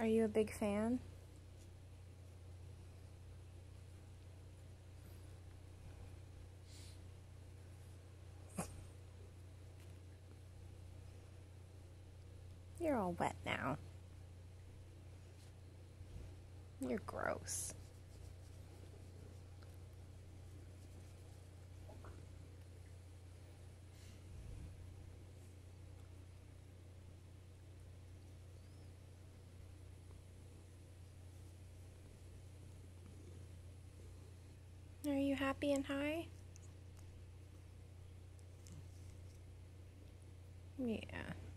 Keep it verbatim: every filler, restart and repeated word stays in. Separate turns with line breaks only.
Are you a big fan? You're all wet now. You're gross. Are you happy and high? Yeah.